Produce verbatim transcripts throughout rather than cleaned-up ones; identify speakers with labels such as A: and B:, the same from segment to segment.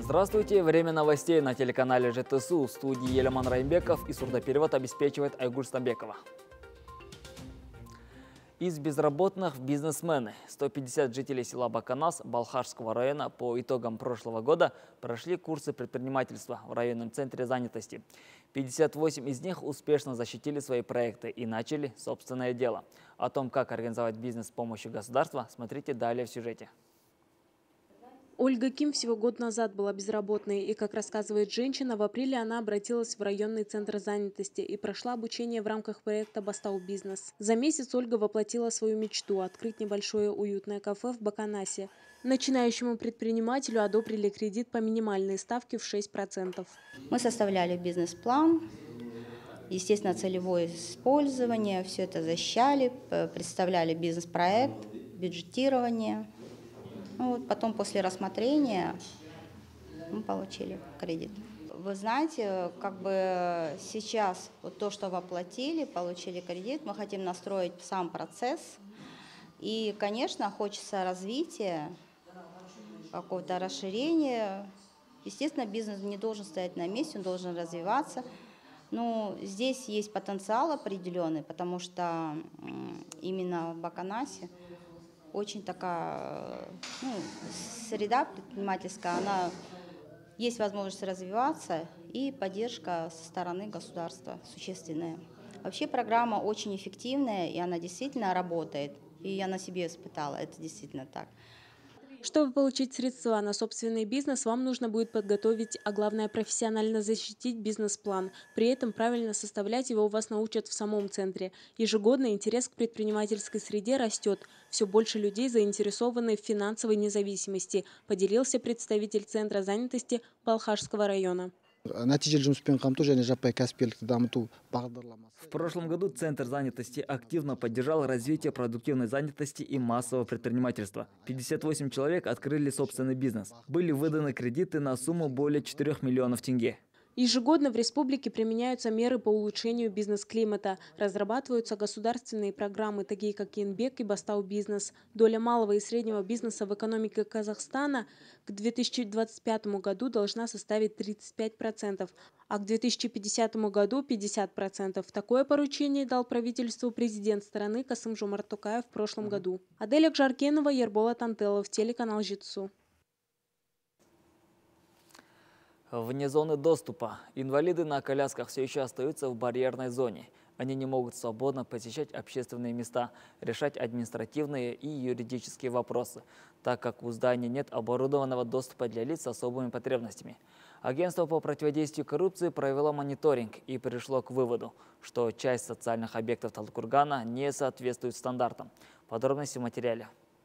A: Здравствуйте! Время новостей на телеканале ЖТСУ. В студии Елеман Раймбеков и сурдоперевод обеспечивает Айгуль Стамбекова. Из безработных бизнесмены. сто пятьдесят жителей села Баканас Балхашского района по итогам прошлого года прошли курсы предпринимательства в районном центре занятости. пятьдесят восемь из них успешно защитили свои проекты и начали собственное дело. О том, как организовать бизнес с помощью государства, смотрите далее в сюжете.
B: Ольга Ким всего год назад была безработной, и, как рассказывает женщина, в апреле она обратилась в районный центр занятости и прошла обучение в рамках проекта «Бастау Бизнес». За месяц Ольга воплотила свою мечту – открыть небольшое уютное кафе в Баканасе. Начинающему предпринимателю одобрили кредит по минимальной ставке в шесть процентов.
C: Мы составляли бизнес-план, естественно, целевое использование, все это защищали, представляли бизнес-проект, бюджетирование. Ну, вот потом после рассмотрения мы получили кредит. Вы знаете, как бы сейчас вот то, что воплотили, получили кредит, мы хотим настроить сам процесс. И, конечно, хочется развития, какого-то расширения. Естественно, бизнес не должен стоять на месте, он должен развиваться. Но здесь есть потенциал определенный, потому что именно в Баканасе очень такая ну, среда предпринимательская, она есть возможность развиваться и поддержка со стороны государства существенная. Вообще программа очень эффективная, и она действительно работает. И я на себе испытала, это действительно так.
B: Чтобы получить средства на собственный бизнес, вам нужно будет подготовить, а главное профессионально защитить бизнес-план. При этом правильно составлять его вас научат в самом центре. Ежегодно интерес к предпринимательской среде растет. Все больше людей заинтересованы в финансовой независимости, поделился представитель Центра занятости Балхашского района.
A: В прошлом году Центр занятости активно поддержал развитие продуктивной занятости и массового предпринимательства. пятьдесят восемь человек открыли собственный бизнес. Были выданы кредиты на сумму более четырёх миллионов тенге.
B: Ежегодно в республике применяются меры по улучшению бизнес-климата. Разрабатываются государственные программы, такие как Инбек и Бастау Бизнес. Доля малого и среднего бизнеса в экономике Казахстана к две тысячи двадцать пятому году должна составить тридцать пять процентов, а к две тысячи пятидесятому году – пятьдесят процентов. Такое поручение дал правительству президент страны Касым-Жомарт Токаев в прошлом году. Адель Акжаркенова, Ерболат Антелов, телеканал ЖТСУ.
A: Вне зоны доступа. Инвалиды на колясках все еще остаются в барьерной зоне. Они не могут свободно посещать общественные места, решать административные и юридические вопросы, так как у здания нет оборудованного доступа для лиц с особыми потребностями. Агентство по противодействию коррупции провело мониторинг и пришло к выводу, что часть социальных объектов Талдыкургана не соответствует стандартам. Подробности в материале.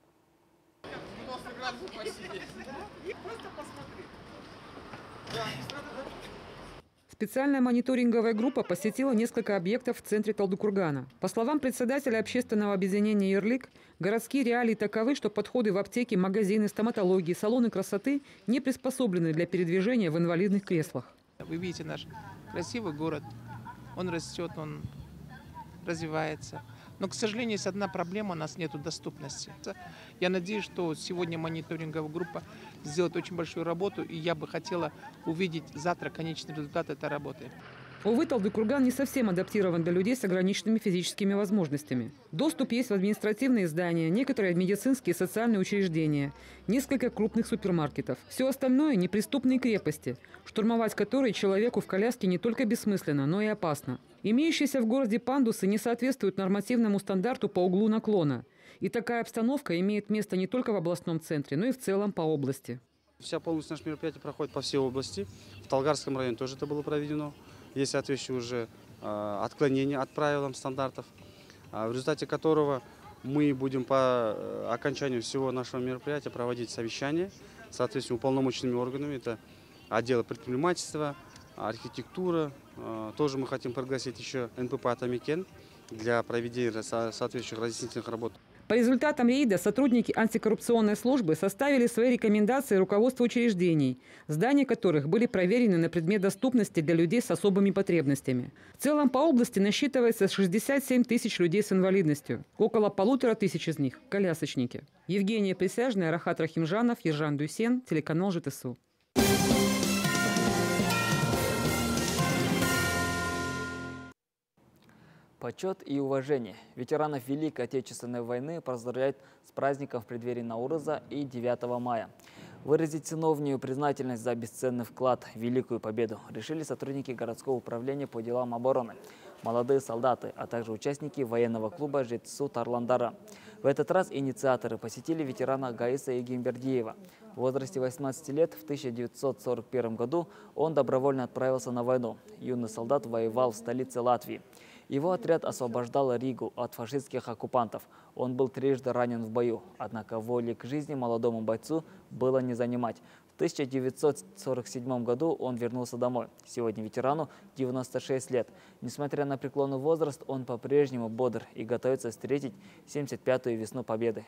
D: Специальная мониторинговая группа посетила несколько объектов в центре Талдыкургана. По словам председателя общественного объединения «Ярлык», городские реалии таковы, что подходы в аптеки, магазины, стоматологии, салоны красоты не приспособлены для передвижения в инвалидных креслах.
E: Вы видите наш красивый город, он растет, он развивается. Но, к сожалению, есть одна проблема, у нас нет доступности. Я надеюсь, что сегодня мониторинговая группа сделает очень большую работу, и я бы хотела увидеть завтра конечный результат этой работы.
D: Увы, Талдыкурган не совсем адаптирован для людей с ограниченными физическими возможностями. Доступ есть в административные здания, некоторые медицинские и социальные учреждения, несколько крупных супермаркетов. Все остальное – неприступные крепости, штурмовать которые человеку в коляске не только бессмысленно, но и опасно. Имеющиеся в городе пандусы не соответствуют нормативному стандарту по углу наклона. И такая обстановка имеет место не только в областном центре, но и в целом по области.
F: Вся полностью наше мероприятие проходит по всей области. В Талгарском районе тоже это было проведено. Есть соответствующие уже э, отклонения от правил стандартов, э, в результате которого мы будем по э, окончанию всего нашего мероприятия проводить совещания с соответствующими уполномоченными органами. Это отделы предпринимательства, архитектура. Э, тоже мы хотим пригласить еще эн пэ пэ «Атамекен» для проведения со соответствующих разъяснительных работ.
D: По результатам рейда сотрудники антикоррупционной службы составили свои рекомендации руководству учреждений, здания которых были проверены на предмет доступности для людей с особыми потребностями. В целом по области насчитывается шестьдесят семь тысяч людей с инвалидностью. Около полутора тысяч из них – колясочники. Евгения Присяжная, Рахат Рахимжанов, Ержан Дюсен, телеканал ЖТСУ.
A: Почет и уважение. Ветеранов Великой Отечественной войны поздравляют с праздником в преддверии Науруза и девятого мая. Выразить сыновнюю признательность за бесценный вклад в Великую Победу решили сотрудники городского управления по делам обороны, молодые солдаты, а также участники военного клуба «Жетсу Тарландара». В этот раз инициаторы посетили ветерана Гаиса Егимбердиева. В возрасте восемнадцати лет в тысяча девятьсот сорок первом году он добровольно отправился на войну. Юный солдат воевал в столице Латвии. Его отряд освобождал Ригу от фашистских оккупантов. Он был трижды ранен в бою, однако воли к жизни молодому бойцу было не занимать. В тысяча девятьсот сорок седьмом году он вернулся домой. Сегодня ветерану девяносто шесть лет. Несмотря на преклонный возраст, он по-прежнему бодр и готовится встретить семьдесят пятую весну Победы.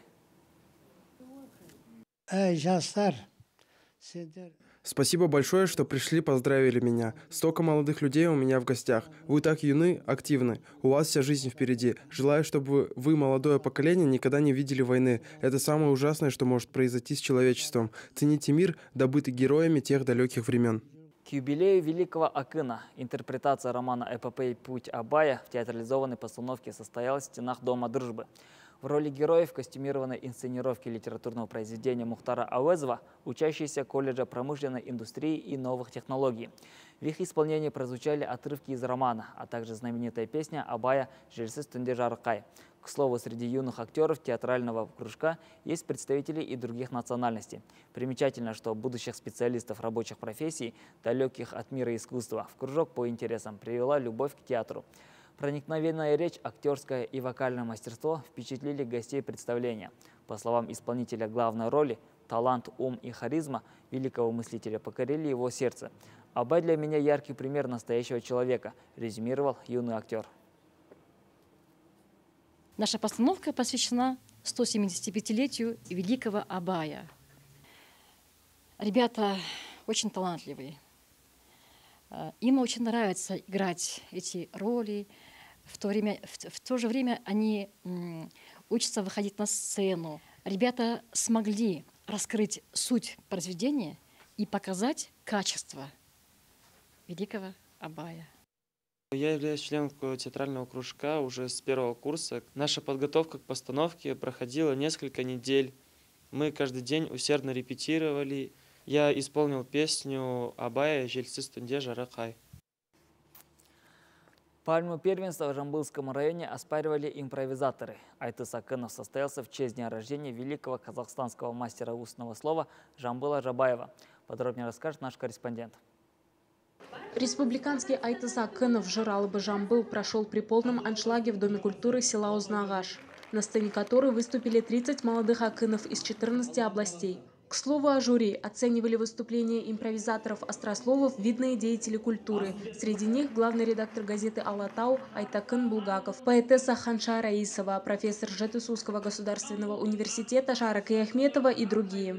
G: Спасибо большое, что пришли, поздравили меня. Столько молодых людей у меня в гостях. Вы так юны, активны. У вас вся жизнь впереди. Желаю, чтобы вы, молодое поколение, никогда не видели войны. Это самое ужасное, что может произойти с человечеством. Цените мир, добытый героями тех далеких времен.
A: К юбилею великого Акына интерпретация романа эпопеи «Путь Абая» в театрализованной постановке состоялась в стенах Дома дружбы. В роли героев костюмированной инсценировки литературного произведения Мухтара Ауэзова учащиеся колледжа промышленной индустрии и новых технологий. В их исполнении прозвучали отрывки из романа, а также знаменитая песня Абая «Желсіз түнде жарқай». К слову, среди юных актеров театрального кружка есть представители и других национальностей. Примечательно, что будущих специалистов рабочих профессий, далеких от мира искусства, в кружок по интересам привела любовь к театру. Проникновенная речь, актерское и вокальное мастерство впечатлили гостей представления. По словам исполнителя главной роли, талант, ум и харизма великого мыслителя покорили его сердце. «Абай для меня яркий пример настоящего человека», резюмировал юный актер.
H: Наша постановка посвящена ста семидесятипятилетию великого Абая. Ребята очень талантливые. Им очень нравится играть эти роли. В то, время, в, в то же время они м, учатся выходить на сцену. Ребята смогли раскрыть суть произведения и показать качество великого Абая.
I: Я являюсь членом театрального кружка уже с первого курса. Наша подготовка к постановке проходила несколько недель. Мы каждый день усердно репетировали. Я исполнил песню Абая «Желсіз түнде жарқай».
A: Пальму первенства в Жамбылском районе оспаривали импровизаторы. Айтыс Акынов состоялся в честь дня рождения великого казахстанского мастера устного слова Жамбыла Жабаева. Подробнее расскажет наш корреспондент.
B: Республиканский Айтыс Акынов Жыралыбы Жамбыл прошел при полном аншлаге в Доме культуры села Узнагаш, на сцене которой выступили тридцать молодых акынов из четырнадцати областей. К слову о жюри, оценивали выступления импровизаторов-острословов видные деятели культуры. Среди них главный редактор газеты «Алатау» Айтакын Булгаков, поэтесса Ханша Раисова, профессор Жетысусского государственного университета Шара Каяхметова и другие.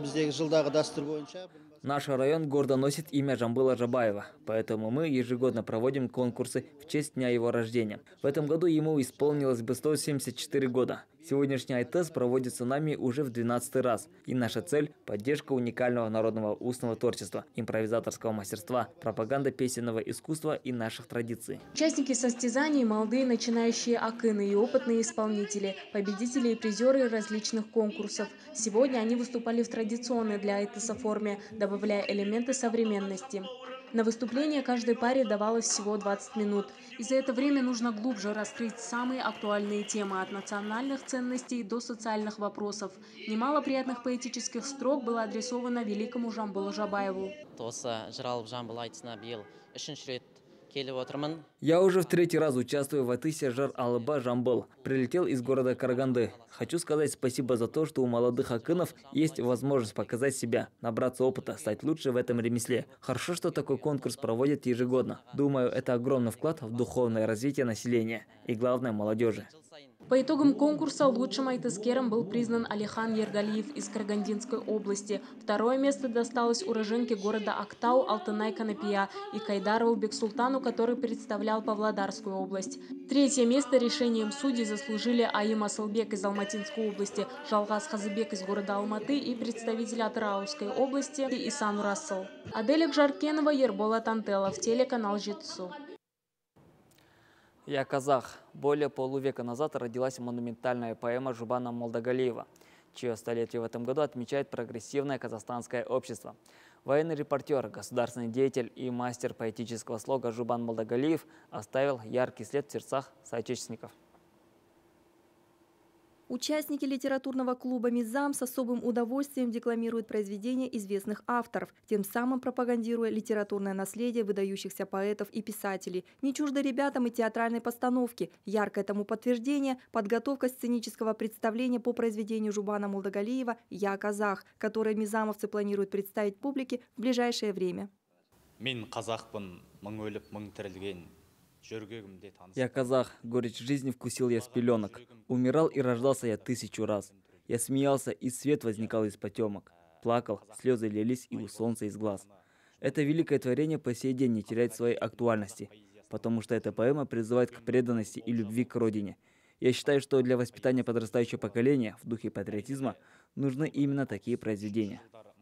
A: Наш район гордо носит имя Жамбыла Жабаева, поэтому мы ежегодно проводим конкурсы в честь дня его рождения. В этом году ему исполнилось бы сто семьдесят четыре года. Сегодняшний Айтес проводится нами уже в двенадцатый раз. И наша цель – поддержка уникального народного устного творчества, импровизаторского мастерства, пропаганда песенного искусства и наших традиций.
B: Участники состязаний – молодые начинающие акыны и опытные исполнители, победители и призеры различных конкурсов. Сегодня они выступали в традиционной для Айтеса форме, добавляя элементы современности. На выступление каждой паре давалось всего двадцать минут. И за это время нужно глубже раскрыть самые актуальные темы от национальных ценностей до социальных вопросов. Немало приятных поэтических строк было адресовано великому Жамбылу Жабаеву.
A: Я уже в третий раз участвую в Айтысе Жыр-Алыба Жамбыл. Прилетел из города Караганды. Хочу сказать спасибо за то, что у молодых акынов есть возможность показать себя, набраться опыта, стать лучше в этом ремесле. Хорошо, что такой конкурс проводят ежегодно. Думаю, это огромный вклад в духовное развитие населения и, главное, молодежи.
B: По итогам конкурса лучшим айтыскером был признан Алихан Ергалиев из Карагандинской области. Второе место досталось уроженке города Актау Алтынай Канапия и Кайдарову Бексултану, который представлял Павлодарскую область. Третье место решением судей заслужили Аим Асылбек из Алматинской области, Жалгаз Хазыбек из города Алматы и представитель Атырауской области Исан Рассел. Аделя Жаркенова, Ерболат Антелов, телеканал Жетсу.
A: «Я казах». Более полувека назад родилась монументальная поэма Жубана Молдагалиева, чье столетие в этом году отмечает прогрессивное казахстанское общество. Военный репортер, государственный деятель и мастер поэтического слога Жубан Молдагалиев оставил яркий след в сердцах соотечественников.
J: Участники литературного клуба «Мизам» с особым удовольствием декламируют произведения известных авторов, тем самым пропагандируя литературное наследие выдающихся поэтов и писателей. Не чуждо ребятам и театральной постановки. Яркое тому подтверждение – подготовка сценического представления по произведению Жубана Молдагалиева «Я казах», которое мизамовцы планируют представить публике в ближайшее время.
A: «Я казах, горечь жизни вкусил я с пеленок. Умирал и рождался я тысячу раз. Я смеялся, и свет возникал из потемок. Плакал, слезы лились и у солнца из глаз». Это великое творение по сей день не теряет своей актуальности, потому что эта поэма призывает к преданности и любви к родине. Я считаю, что для воспитания подрастающего поколения в духе патриотизма нужны именно такие произведения.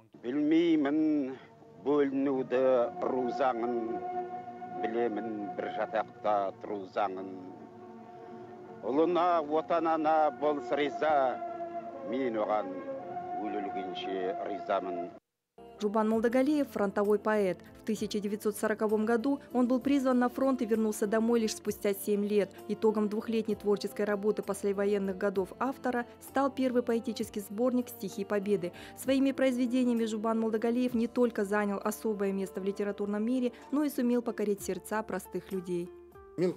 K: Білемін бір жатақта тұру заңын. Ұлына, отанана болс риза, мен оған өлілгенше ризамын.
J: Жубан Молдагалиев – фронтовой поэт. В тысяча девятьсот сороковом году он был призван на фронт и вернулся домой лишь спустя семь лет. Итогом двухлетней творческой работы послевоенных годов автора стал первый поэтический сборник «Стихи Победы». Своими произведениями Жубан Молдагалиев не только занял особое место в литературном мире, но и сумел покорить сердца простых людей.
L: Я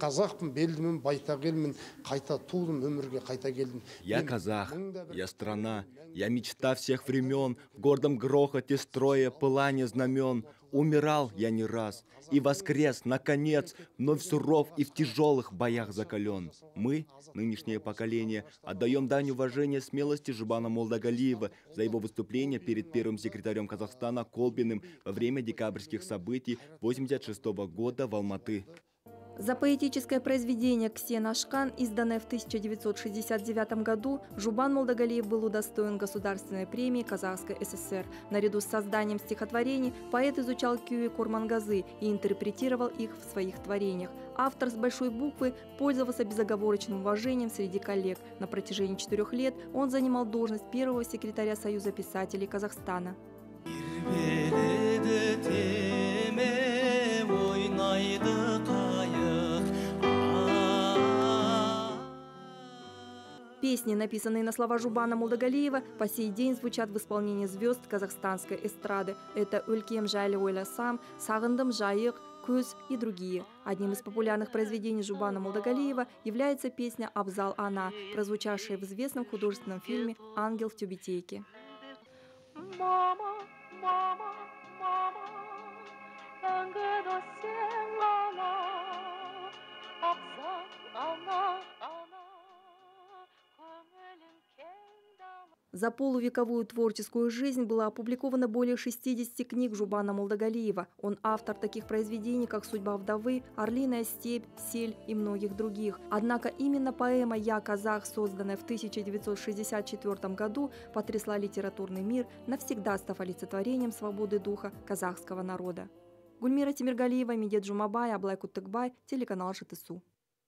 L: казах, я страна, я мечта всех времен, в гордом грохоте строя пылание знамен. Умирал я не раз и воскрес, наконец, вновь суров и в тяжелых боях закален. Мы, нынешнее поколение, отдаем дань уважения смелости Жубана Молдагалиева за его выступление перед первым секретарем Казахстана Колбиным во время декабрьских событий восемьдесят шестого года в Алматы.
J: За поэтическое произведение «Ксен Ашкан», изданное в тысяча девятьсот шестьдесят девятом году, Жубан Молдагалиев был удостоен Государственной премии Казахской ССР. Наряду с созданием стихотворений поэт изучал кюи Курмангазы и интерпретировал их в своих творениях. Автор с большой буквы пользовался безоговорочным уважением среди коллег. На протяжении четырех лет он занимал должность первого секретаря Союза писателей Казахстана. Песни, написанные на слова Жубана Молдагалиева, по сей день звучат в исполнении звезд казахстанской эстрады. Это «Өлкем жайлы ойласам», «Сағындым жайық», «Көз» и другие. Одним из популярных произведений Жубана Молдагалиева является песня «Абзал Ана», прозвучавшая в известном художественном фильме «Ангел в тюбетейке».
M: Мама, мама, мама,
J: За полувековую творческую жизнь было опубликовано более шестидесяти книг Жубана Молдагалиева. Он автор таких произведений, как «Судьба вдовы», «Орлиная степь», «Сель» и многих других. Однако именно поэма «Я казах», созданная в тысяча девятьсот шестьдесят четвёртом году, потрясла литературный мир, навсегда став олицетворением свободы духа казахского народа. Гульмира Тимиргалиева, Медет Жумабай, Аблай Куттыкбай, телеканал ЖТСУ.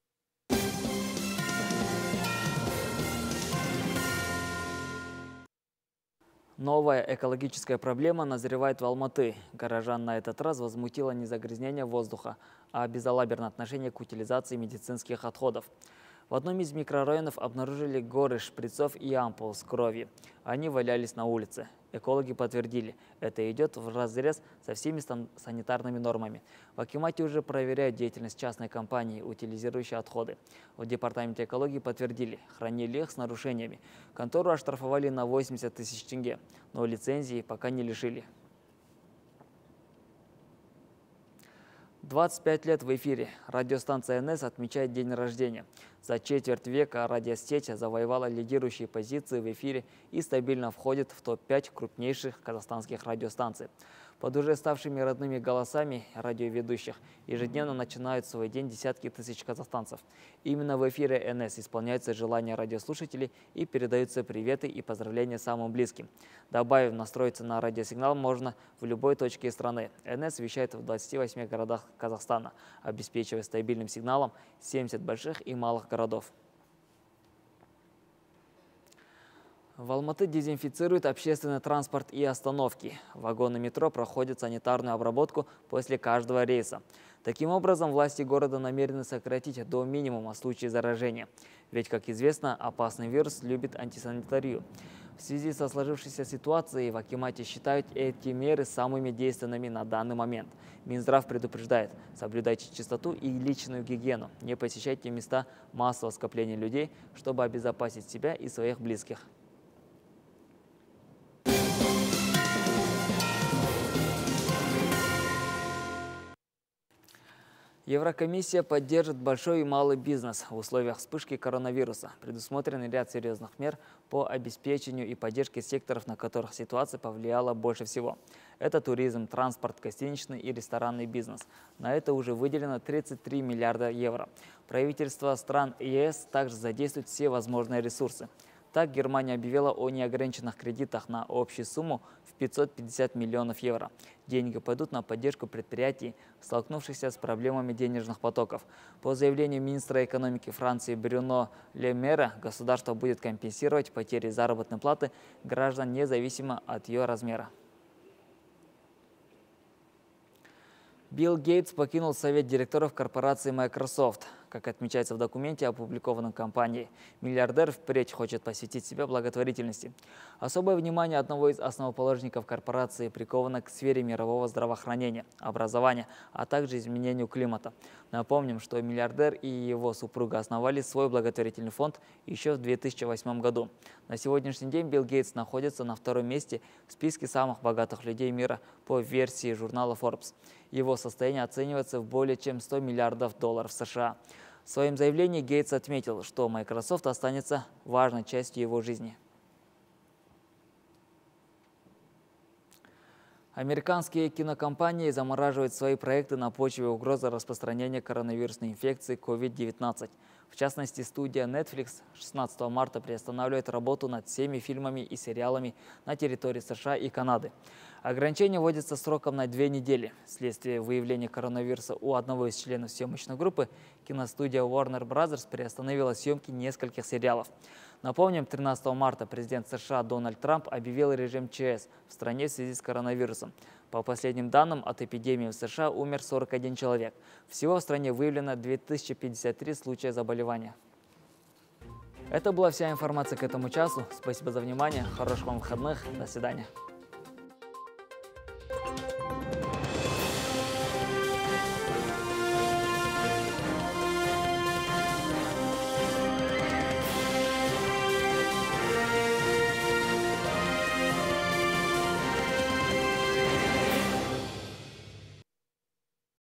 A: Новая экологическая проблема назревает в Алматы. Горожан на этот раз возмутило не загрязнение воздуха, а безалаберное отношение к утилизации медицинских отходов. В одном из микрорайонов обнаружили горы шприцов и ампул с кровью. Они валялись на улице. Экологи подтвердили, это идет вразрез со всеми санитарными нормами. В акимате уже проверяют деятельность частной компании, утилизирующей отходы. В департаменте экологии подтвердили, хранили их с нарушениями. Контору оштрафовали на восемьдесят тысяч тенге, но лицензии пока не лишили. двадцать пять лет в эфире. Радиостанция эн эс отмечает день рождения. За четверть века радиосеть завоевала лидирующие позиции в эфире и стабильно входит в топ пять крупнейших казахстанских радиостанций. Под уже ставшими родными голосами радиоведущих ежедневно начинают свой день десятки тысяч казахстанцев. Именно в эфире эн эс исполняются желания радиослушателей и передаются приветы и поздравления самым близким. Добавив, настроиться на радиосигнал можно в любой точке страны. эн эс вещает в двадцати восьми городах Казахстана, обеспечивая стабильным сигналом семьдесят больших и малых городов. В Алматы дезинфицируют общественный транспорт и остановки. Вагоны метро проходят санитарную обработку после каждого рейса. Таким образом, власти города намерены сократить до минимума случаи заражения. Ведь, как известно, опасный вирус любит антисанитарию. В связи со сложившейся ситуацией в Акимате считают эти меры самыми действенными на данный момент. Минздрав предупреждает: соблюдайте чистоту и личную гигиену, не посещайте места массового скопления людей, чтобы обезопасить себя и своих близких. Еврокомиссия поддержит большой и малый бизнес в условиях вспышки коронавируса. Предусмотрен ряд серьезных мер по обеспечению и поддержке секторов, на которых ситуация повлияла больше всего. Это туризм, транспорт, гостиничный и ресторанный бизнес. На это уже выделено тридцать три миллиарда евро. Правительства стран е эс также задействуют все возможные ресурсы. Так, Германия объявила о неограниченных кредитах на общую сумму в пятьсот пятьдесят миллионов евро. Деньги пойдут на поддержку предприятий, столкнувшихся с проблемами денежных потоков. По заявлению министра экономики Франции Брюно Ле Мэра, государство будет компенсировать потери заработной платы граждан независимо от ее размера. Билл Гейтс покинул совет директоров корпорации Microsoft. Как отмечается в документе, опубликованном компанией, миллиардер впредь хочет посвятить себя благотворительности. Особое внимание одного из основоположников корпорации приковано к сфере мирового здравоохранения, образования, а также изменению климата. Напомним, что миллиардер и его супруга основали свой благотворительный фонд еще в две тысячи восьмом году. На сегодняшний день Билл Гейтс находится на втором месте в списке самых богатых людей мира по версии журнала Forbes. Его состояние оценивается в более чем сто миллиардов долларов США. В своем заявлении Гейтс отметил, что Microsoft останется важной частью его жизни. Американские кинокомпании замораживают свои проекты на почве угрозы распространения коронавирусной инфекции ковид девятнадцать. В частности, студия Netflix шестнадцатого марта приостанавливает работу над всеми фильмами и сериалами на территории США и Канады. Ограничение вводится сроком на две недели. Вследствие выявления коронавируса у одного из членов съемочной группы, киностудия Warner Brothers приостановила съемки нескольких сериалов. Напомним, тринадцатого марта президент США Дональд Трамп объявил режим ЧС в стране в связи с коронавирусом. По последним данным, от эпидемии в США умер сорок один человек. Всего в стране выявлено две тысячи пятьдесят три случая заболевания. Это была вся информация к этому часу. Спасибо за внимание. Хороших вам выходных. До свидания.